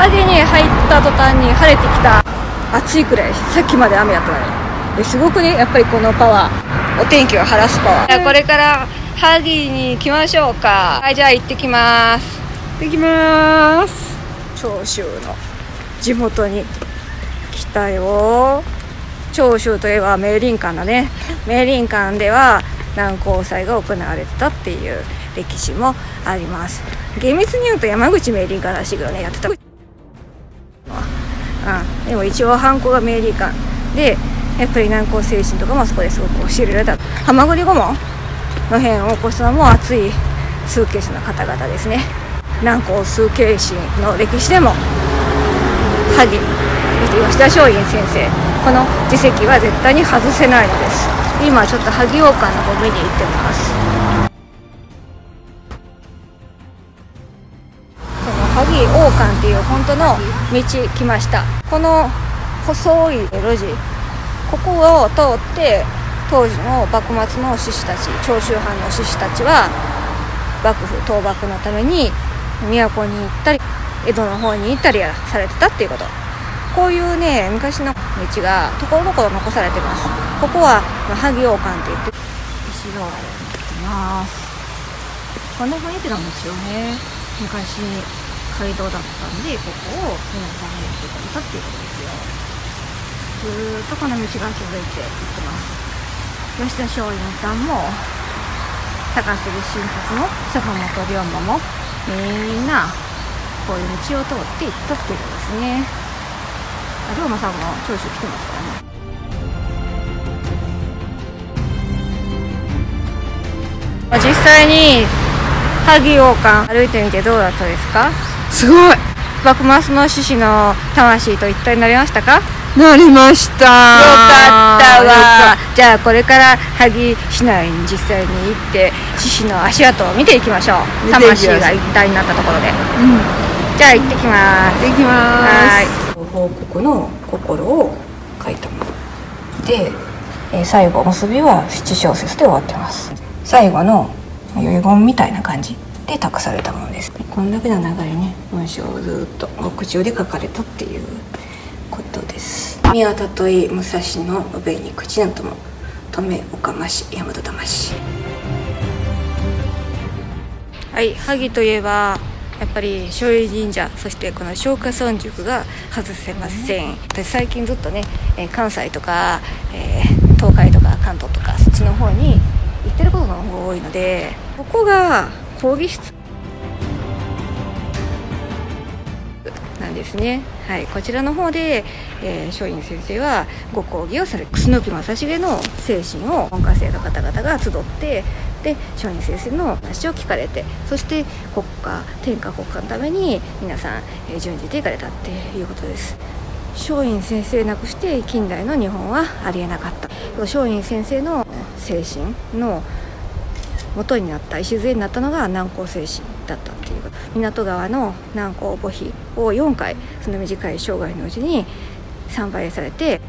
萩に入った途端に晴れてきた。暑いくらい、さっきまで雨だったのに。すごくね、やっぱりこのパワー、お天気を晴らすパワー。これから萩に行きましょうか。はい、じゃあ行ってきます。 行ってきます。 長州の地元に来たよ。長州といえば明倫館だね。明倫館では南高祭が行われてたっていう歴史もあります。厳密に言うと山口明倫館らしいけどね、やってた。でも一応ハンコが明倫館で、やっぱり南高精神とかもそこですごく教えられた。蛤御門の変を起こすのも熱い崇慶師の方々ですね。南高崇慶師の歴史でも萩、吉田松陰先生、この自責は絶対に外せないのです。今ちょっと萩王館の方見に行ってます。この萩王館っていう本当の道来ました。この細い路地、ここを通って当時の幕末の志士たち、長州藩の志士たちは幕府討幕のために都に行ったり江戸の方に行ったりされてたっていうこと。こういうね、昔の道がところどころ残されてます。ここは萩王館って言って石道路になってます。こんな雰囲気なんですよね。昔街道だったんで、ここを皆さんがやってくれたっていうことですよ。ずーっとこの道が続いていってます。吉田松陰さんも高杉晋作も坂本龍馬もみんなこういう道を通っていったっていうことですね。龍馬さんも長州来てますからね。実際に萩王館歩いてみてどうだったですか？ すごい。 幕末の志士の魂と一体になりましたか？ なりました。よかったわ。じゃあこれから萩市内に実際に行って志士の足跡を見ていきましょう。魂が一体になったところで、じゃあ行ってきます。 行ってきます。 報告の心を書いたもので、最後結びは7小節で終わってます。最後の遺言みたいな感じで託されたものです。こんだけの長いね文章をずっと獄中で書かれたっていうことです。宮田とい武蔵の延べに口なとも止めおかまし大和魂。はい、萩といえばやっぱり松陰神社、そしてこの松下村塾が外せません。私最近ずっとね、関西とか、東海とか関東とかそっちの方に行ってることの方が多いので、ここが講義室なんですね。はい、こちらの方で、松陰先生はご講義をされ、楠木正成の精神を門下生の方々が集って、で松陰先生の話を聞かれて、そして国家天下国家のために皆さん、順じていかれたっていうことです。松陰先生なくして近代の日本はありえなかった。松陰先生の精神の元になった礎になったのが南高精神だったっていうこと。港川の南高墓碑を4回その短い生涯のうちに参拝されて、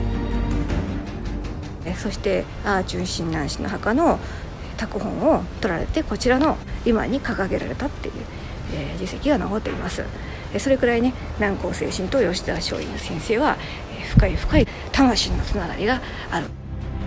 そして純親鸞師の墓の拓本を取られて、こちらの今に掲げられたっていう、実績が残っています。それくらいね、南高精神と吉田松陰先生は、深い深い魂のつながりがある。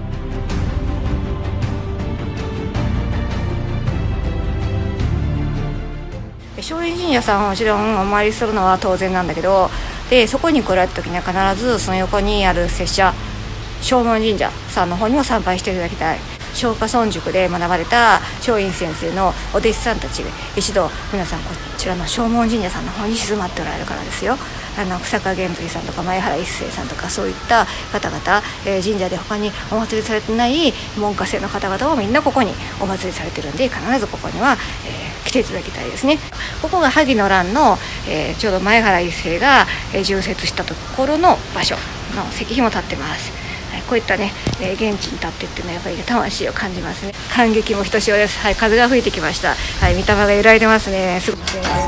松陰神社さんはもちろんお参りするのは当然なんだけど、でそこに来られた時には必ずその横にある拙者正門神社さんの方にも参拝していただきたい。松下村塾で学ばれた松陰先生のお弟子さんたちが一度皆さんこちらの正門神社さんの方に静まっておられるからですよ。草加玄瑞さんとか前原一生さんとかそういった方々、神社で他にお祭りされてない門下生の方々をみんなここにお祭りされてるんで、必ずここには、来ていただきたいですね。ここが萩の乱の、ちょうど前原一生が、殉節したところの場所の石碑も立ってます。こういったね、現地に立ってっていうのはやっぱり魂を感じますね。感激もひとしおです。はい、風が吹いてきました。はい、御霊が揺らいでますね。すごく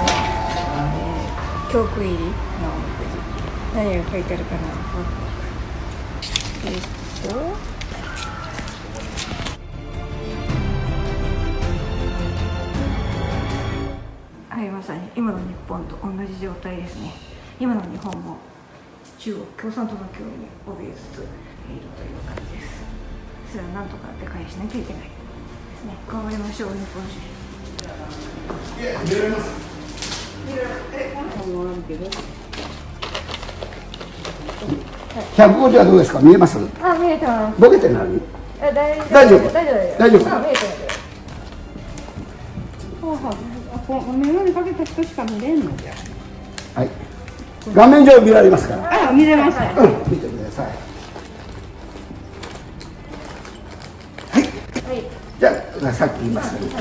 教区入りの何が書いてあるかな。はい、まさに今の日本と同じ状態ですね。 今の日本も中国共産党の脅威に怯えつついるという感じです。それはなんとか打開しなきゃいけないですね。頑張りましょう、日本人。見られます。 150はどうですか、見えます？ あ、見えてます。 ボケてない？大丈夫。大丈夫。 あ、見えてお眼鏡かけた人しか見れんのじゃ。 はい。画面上見られますから。 あ、見れました。 うん、見てください。はい。じゃあ、さっき言いましたけど、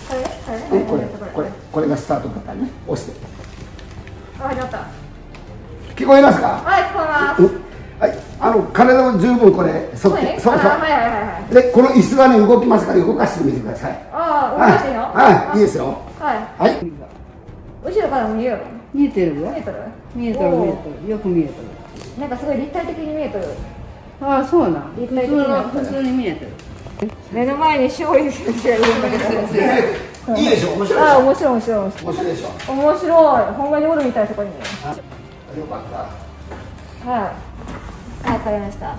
これがスタートボタンね。押して。 あ、ありがとう。 聞こえますか？ はい、聞こえます。 はい、体を十分これ沿って、そう。で、この椅子がね、動きますから、動かしてみてください。 ああ、動かしていいの？ はい、いいですよ。 はい。 はい。 後ろから見える？ 見えてるよ。 見えてる？ 見えてる、見えてる。よく見えてる。 なんかすごい立体的に見えてる。 ああ、そうなん。 立体的に普通に見えてる。 目の前に松陰先生がいるんだけど。 いいでしょ、面白い。 ああ、面白い。面白いでしょ。面白い。ほんまにおるみたい、そこに。 よかった。 はい。わかりました。はい。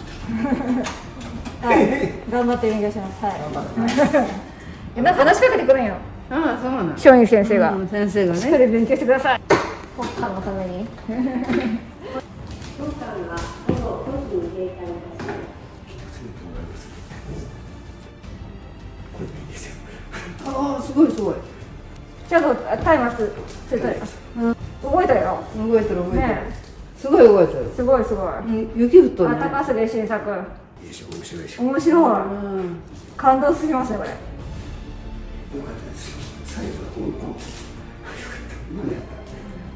頑張って勉強します。はい。なんか話しかけてくるんよ。 ああ、そうなん。 松陰先生が。 先生がね。 しっかり勉強してください。国家のために。 ああ、すごいすごい。 ちょっとタイマーついてます。動いたよ。 動いてる動いてる。すごい動いてる。 すごい。 雪降っとるね。 高須で新作。 いいでしょ、面白いでしょ。 面白い。感動すぎますね、これ。 よかったですよ。最後はこの。よかった。今やった。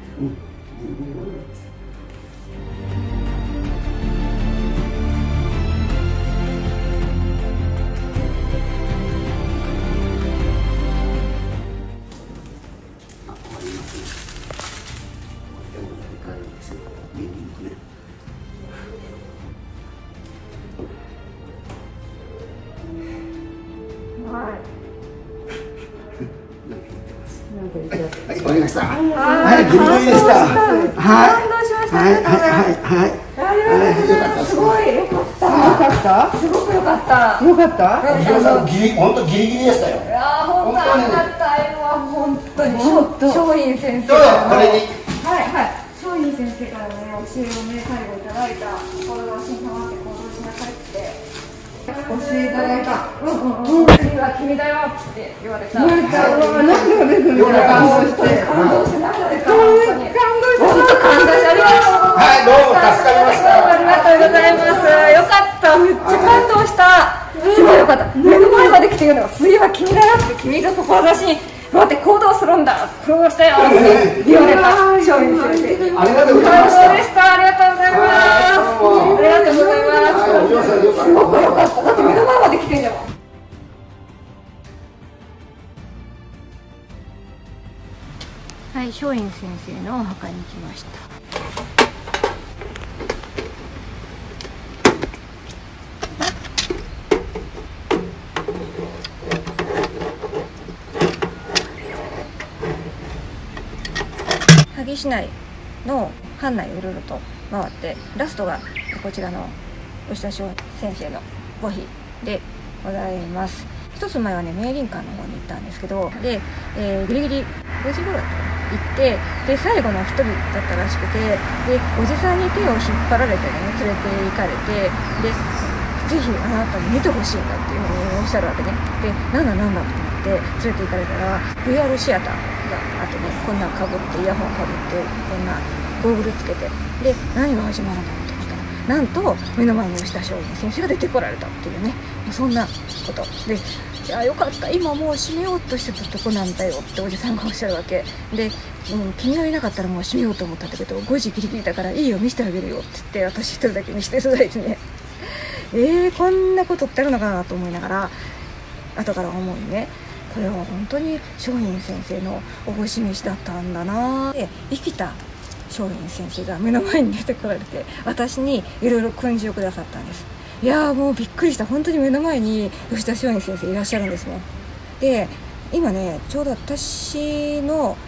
はい、終わりました。はい、ギリギリでした。はい。 感動しました。 はい。よかった。 すごい。よかった。すごくよかった。 よかった。 本当ギリギリでしたよ。 いやー、本当ありがたいわ、本当に。松陰先生。 これに。 はい。松陰先生からのね、教えをね、最後いただいた。これは真に黙って行動しなさいって。教えいただいた。次は君だよって言われた。涙が出てくる。感動して涙出た。本当に。感動して。ありがとう。 はい、どうも助かりました。 ありがとうございます。よかった。めっちゃ感動した。すごいよかった。目の前まで来て言うのが、次は君だよって、君が志に待って行動するんだ。行動したよって言われた。松陰先生。 ありがとうございました。 感動でした。ありがとうございます。ありがとうございます。すごくよかった。だって目の前まで来てんじゃん。はい、松陰先生のお墓に来ました。萩市内の藩内をいろいろと回って、ラストがこちらの吉田松先生の墓碑でございます。一つ前はね、明林館の方に行ったんですけど、で、ギリギリ5時頃だったかな、行って、で最後の一人だったらしくて、でおじさんに手を引っ張られてね、連れて行かれて、でぜひあなたに見てほしいんだっていうふうにおっしゃるわけね。でなんだと思って連れて行かれたら VR シアターがあってね、こんなんかぶって、イヤホンかぶって、こんなゴーグルつけて、で何が始まるんだろうと思ったら、なんと目の前に吉田松陰先生が出てこられたっていうね、そんなことで、いやよかった、今もう閉めようとしてたとこなんだよっておじさんがおっしゃるわけで、君がいなかったらもう閉めようと思ったんだけど、5時ギリギリだからいいよ見せてあげるよって言って、私一人だけ見せていただいてね、こんなことってあるのかなと思いながら、後から思うにね、これは本当に松陰先生のおぼし飯だったんだな。で生きた松陰先生が目の前に出てこられて、私にいろいろ訓示をくださったんです。いやーもうびっくりした。本当に目の前に吉田松陰先生いらっしゃるんですね。で今ね、ちょうど私の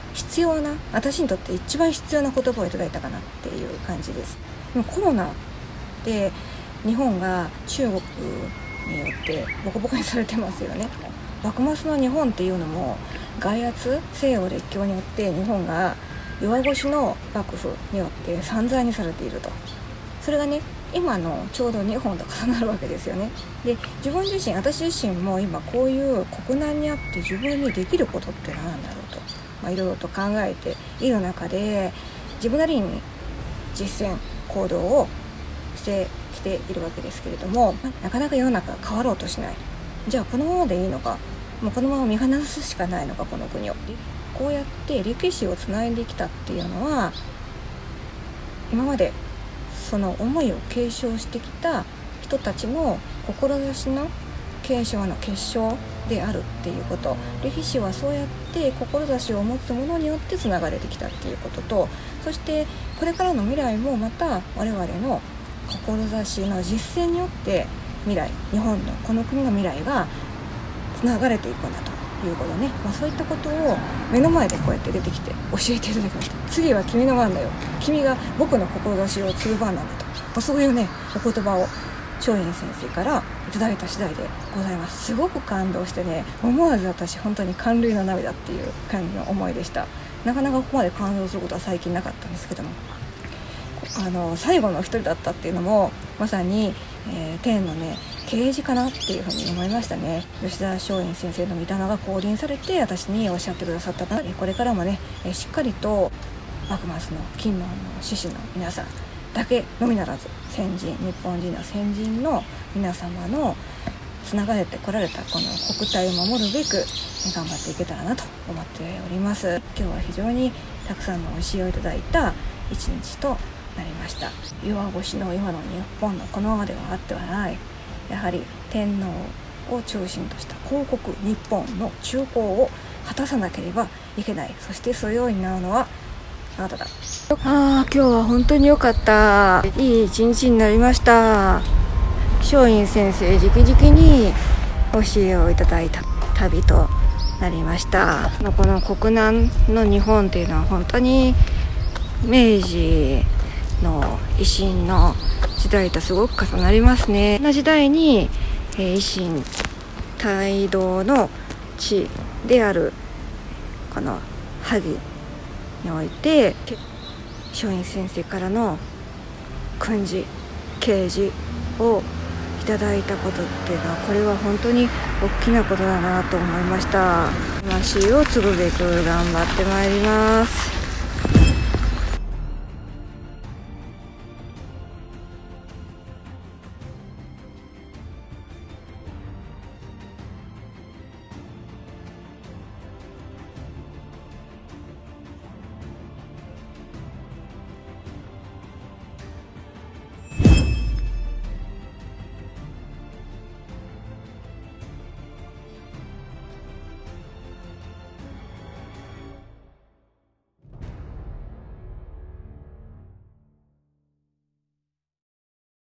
必要な、私にとって一番必要な言葉をいただいたかなっていう感じです。でもコロナで日本が中国によってボコボコにされてますよね。幕末の日本っていうのも外圧、西洋列強によって日本が弱腰の幕府によって散々にされていると。それがね、今のちょうど日本と重なるわけですよね。で、自分自身、私自身も今こういう国難にあって自分にできることって何なんだろうと、いろいろと考えている中で、自分なりに実践行動をしてきているわけですけれども、なかなか世の中が変わろうとしない。じゃあこのままでいいのか、もうこのまま見放すしかないのか、この国を。こうやって歴史をつないできたっていうのは、今までその思いを継承してきた人たちの志の継承の結晶であるっていうこと。歴史はそうやって志を持つ者によってつながれてきたっていうことと、そしてこれからの未来もまた我々の志の実践によって未来、日本のこの国の未来がつながれていくんだということね。そういったことを目の前でこうやって出てきて教えていただきました。次は君の番だよ、君が僕の志を継ぐ番なんだと、そういうねお言葉を松陰先生からいただいた次第でございます。すごく感動してね、思わず私本当に感涙の涙っていう感じの思いでした。なかなかここまで感動することは最近なかったんですけども、最後の一人だったっていうのもまさに、天のね啓示かなっていうふうに思いましたね。吉田松陰先生の御霊が降臨されて私におっしゃってくださったので、これからもねしっかりと幕末の金の志士の皆さんだけのみならず、先人、日本人の先人の皆様のつながれてこられたこの国体を守るべく頑張っていけたらなと思っております。今日は非常にたくさんのお教えをいただいた一日となりました。弱腰の今の日本のこのままではあってはない、やはり天皇を中心とした皇国日本の中興を果たさなければいけない。そしてそれを担うのはあなただ。今日は本当に良かった。いい一日になりました。松陰先生直々に教えをいただいた旅となりました。この国難の日本っていうのは本当に明治の維新の時代とすごく重なりますね。この時代に、維新帯同の地であるこの萩において松陰先生からの訓示啓示をいただいたことっていうのは、これは本当に大きなことだなと思いました。魂を継ぐべく頑張ってまいります。